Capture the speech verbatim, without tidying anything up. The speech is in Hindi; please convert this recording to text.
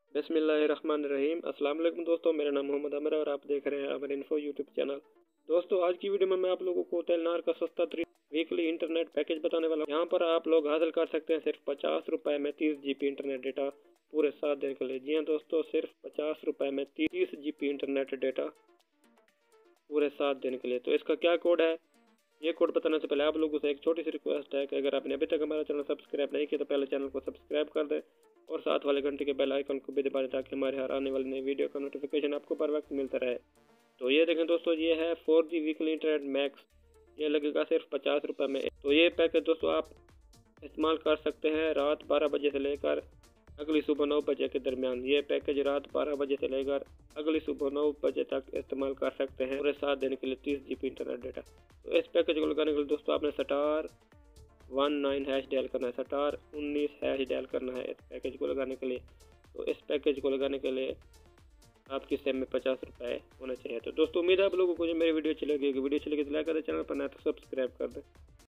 बिस्मिल्लाहिर्रहमानिर्रहीम। अस्सलाम वालेकुम दोस्तों, मेरा नाम मोहम्मद आमिर और आप देख रहे हैं अमर इन्फो यूट्यूब चैनल। दोस्तों, आज की वीडियो में मैं आप लोगों को टेलनार का सस्ता तरीन वीकली इंटरनेट पैकेज बताने वाला हूं। यहाँ पर आप लोग हासिल कर सकते हैं सिर्फ पचास रुपए में तीस जीबी इंटरनेट डेटा पूरे सात दिन के लिए। जी हाँ दोस्तों, सिर्फ पचास रुपए में तीस जीबी इंटरनेट डेटा पूरे सात दिन के लिए। तो इसका क्या कोड है, ये कोड बताने से पहले आप लोगों से एक छोटी सी रिक्वेस्ट है कि अगर आपने अभी तक हमारा चैनल सब्सक्राइब नहीं किया तो पहले चैनल को सब्सक्राइब कर दें और साथ वाले घंटे के बेल आइकन को भी दबा दें ताकि हमारे हर आने वाली नई वीडियो का नोटिफिकेशन आपको पर वक्त मिलता रहे। तो ये देखें दोस्तों, ये है four G weekly internet max, ये लगेगा सिर्फ पचास रुपये में। तो ये पैकेज दोस्तों आप इस्तेमाल कर सकते हैं रात बारह बजे से लेकर अगली सुबह नौ बजे के दरमियान। ये पैकेज रात बारह बजे से लेकर अगली सुबह नौ बजे तक इस्तेमाल कर सकते हैं पूरे सात दिन के लिए तीस जी बी इंटरनेट डेटा। तो इस पैकेज को लगाने के लिए दोस्तों आपने star one nine hash dial करना है, स्टार उन्नीस हैश डायल करना है इस पैकेज को लगाने के लिए। तो इस पैकेज को लगाने के लिए आपकी सिम में पचास रुपये होना चाहिए। तो दोस्तों, उम्मीद है आप लोगों को जो मेरी वीडियो अच्छी लगी होगी। वीडियो अच्छी लगी तो लाइक कर दें, चैनल पर नया तो सब्सक्राइब कर दें।